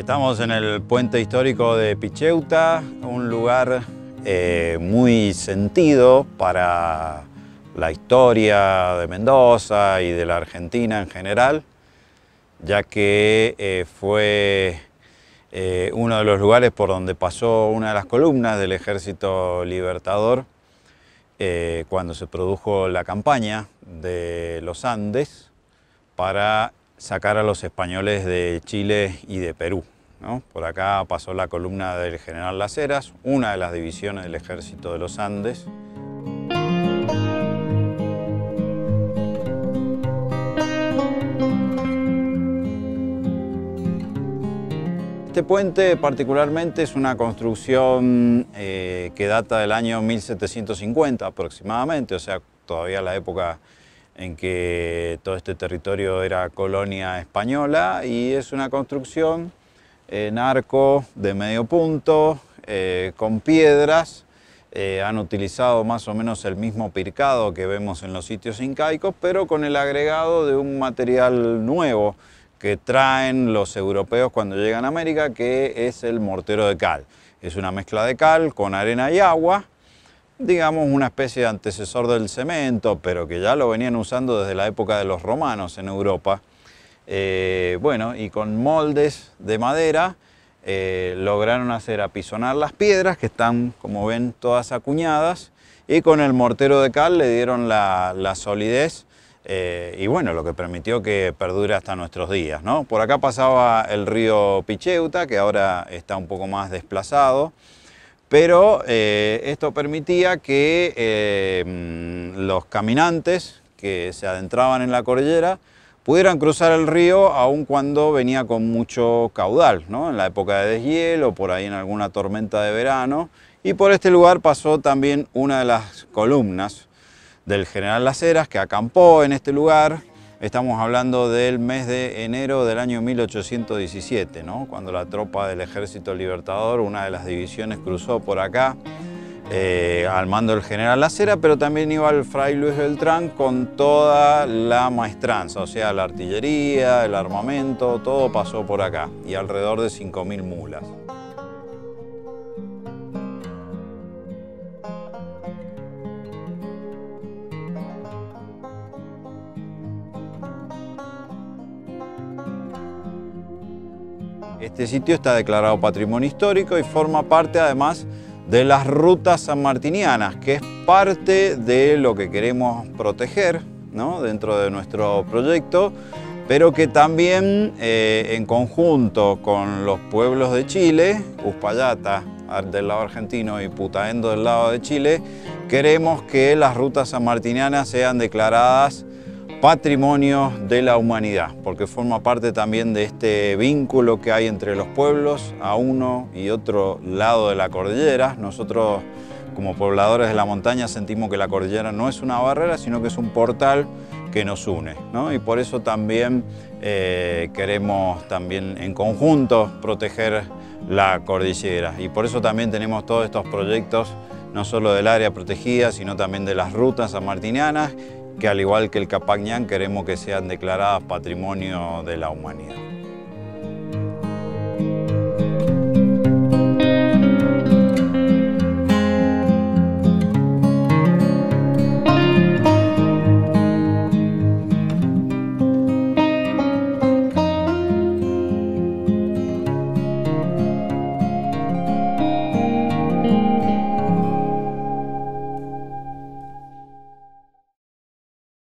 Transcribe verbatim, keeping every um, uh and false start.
Estamos en el puente histórico de Picheuta, un lugar eh, muy sentido para la historia de Mendoza y de la Argentina en general, ya que eh, fue eh, uno de los lugares por donde pasó una de las columnas del Ejército Libertador eh, cuando se produjo la campaña de los Andes para sacar a los españoles de Chile y de Perú, ¿no? Por acá pasó la columna del general Las Heras, una de las divisiones del Ejército de los Andes. Este puente particularmente es una construcción eh, que data del año mil setecientos cincuenta aproximadamente, o sea, todavía la época en que todo este territorio era colonia española, y es una construcción en arco de medio punto, eh, con piedras. Eh, han utilizado más o menos el mismo picado que vemos en los sitios incaicos, pero con el agregado de un material nuevo que traen los europeos cuando llegan a América, que es el mortero de cal. Es una mezcla de cal con arena y agua, digamos una especie de antecesor del cemento, pero que ya lo venían usando desde la época de los romanos en Europa. Eh, bueno, y con moldes de madera eh, lograron hacer apisonar las piedras, que están, como ven, todas acuñadas, y con el mortero de cal le dieron la, la solidez eh, y bueno, lo que permitió que perdure hasta nuestros días, ¿no? Por acá pasaba el río Picheuta, que ahora está un poco más desplazado, pero eh, esto permitía que eh, los caminantes que se adentraban en la cordillera pudieran cruzar el río aun cuando venía con mucho caudal, ¿no? En la época de deshielo, por ahí en alguna tormenta de verano. Y por este lugar pasó también una de las columnas del general Las Heras, que acampó en este lugar. Estamos hablando del mes de enero del año mil ochocientos diecisiete, ¿no? Cuando la tropa del Ejército Libertador, una de las divisiones, cruzó por acá eh, al mando del general Las Heras, pero también iba el fray Luis Beltrán con toda la maestranza, o sea, la artillería, el armamento, todo pasó por acá, y alrededor de cinco mil mulas. Este sitio está declarado Patrimonio Histórico y forma parte además de las rutas sanmartinianas, que es parte de lo que queremos proteger, ¿no? Dentro de nuestro proyecto, pero que también eh, en conjunto con los pueblos de Chile, Uspallata del lado argentino y Putaendo del lado de Chile, queremos que las rutas sanmartinianas sean declaradas Patrimonio de la Humanidad, porque forma parte también de este vínculo que hay entre los pueblos a uno y otro lado de la cordillera. Nosotros, como pobladores de la montaña, sentimos que la cordillera no es una barrera, sino que es un portal que nos une, ¿no? Y por eso también eh, queremos también en conjunto proteger la cordillera, y por eso también tenemos todos estos proyectos, no solo del área protegida, sino también de las rutas sanmartinianas, que al igual que el Capac Ñan queremos que sean declaradas Patrimonio de la Humanidad.